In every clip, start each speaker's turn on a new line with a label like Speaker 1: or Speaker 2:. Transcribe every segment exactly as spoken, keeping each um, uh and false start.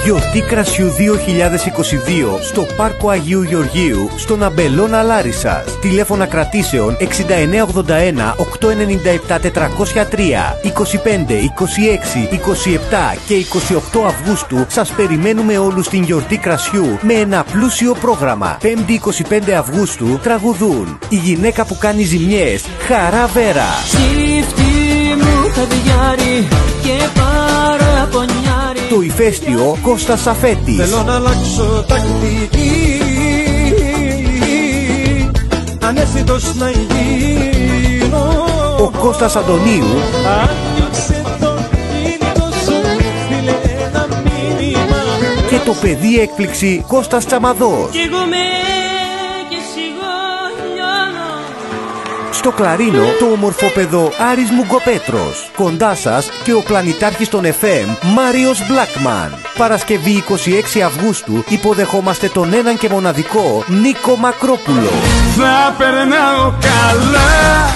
Speaker 1: Γιορτή Κρασιού δύο χιλιάδες είκοσι δύο στο Πάρκο Αγίου Γεωργίου, στον Αμπελώνα Λάρισσας. Τηλέφωνα κρατήσεων εξήντα εννέα ογδόντα ένα οκτακόσια ενενήντα επτά τετρακόσια τρία. είκοσι πέντε, είκοσι έξι, είκοσι επτά και είκοσι οκτώ Αυγούστου σας περιμένουμε όλους στην Γιορτή Κρασιού με ένα πλούσιο πρόγραμμα. πέμπτη είκοσι πέντε Αυγούστου τραγουδούν η γυναίκα που κάνει ζημιές, Χαρά Βέρα.
Speaker 2: Και παραπονιάρι.
Speaker 1: Το ηφαίστειο Κώστας Σαφέτης.
Speaker 2: Θέλω να αλλάξω τακτική, ανέστητος να γίνω.
Speaker 1: Ο Κώστας Αντωνίου.
Speaker 2: Άνοιξε το κινητό σου, στείλε ένα μήνυμα.
Speaker 1: Και το παιδί έκπληξη Κώστας Τσαμαδός.
Speaker 2: Κι εγώ με και σιγόνιανα.
Speaker 1: Στο κλαρίνο το ομορφόπεδο Άρης Μουγκοπέτρος. Κοντά σας και ο πλανητάρχης των εφ εμ Μάριος Μπλάκμαν. Παρασκευή είκοσι έξι Αυγούστου υποδεχόμαστε τον έναν και μοναδικό Νίκο Μακρόπουλο.
Speaker 2: Θα περνάω καλά,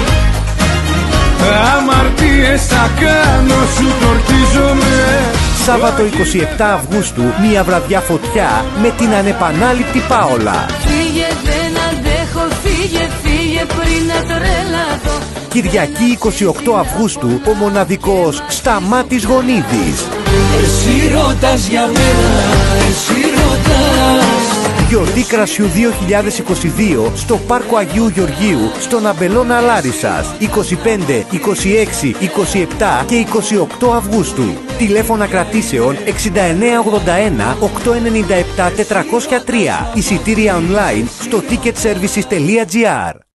Speaker 2: αμαρτίες θα κάνω, σου τορκίζομαι.
Speaker 1: Σάββατο είκοσι επτά Αυγούστου μια βραδιά φωτιά με την ανεπανάληπτη Πάολα.
Speaker 3: Φύγε δεν αντέχω, φύγε, φύγε πριν να τρελαθώ.
Speaker 1: Κυριακή είκοσι οκτώ Αυγούστου ο μοναδικός Σταμάτης Γονίδης.
Speaker 2: Εσύ ρωτάς για μένα, εσύ ρωτάς.
Speaker 1: Γιορτή Κρασιού δύο χιλιάδες είκοσι δύο στο Πάρκο Αγίου Γεωργίου, στον Αμπελώνα Λάρισσας, είκοσι πέντε, είκοσι έξι, είκοσι επτά και είκοσι οκτώ Αυγούστου. Τηλέφωνα κρατήσεων εξήντα εννέα ογδόντα ένα οκτακόσια ενενήντα επτά τετρακόσια τρία. Εισιτήρια online στο ticket services τελεία gr.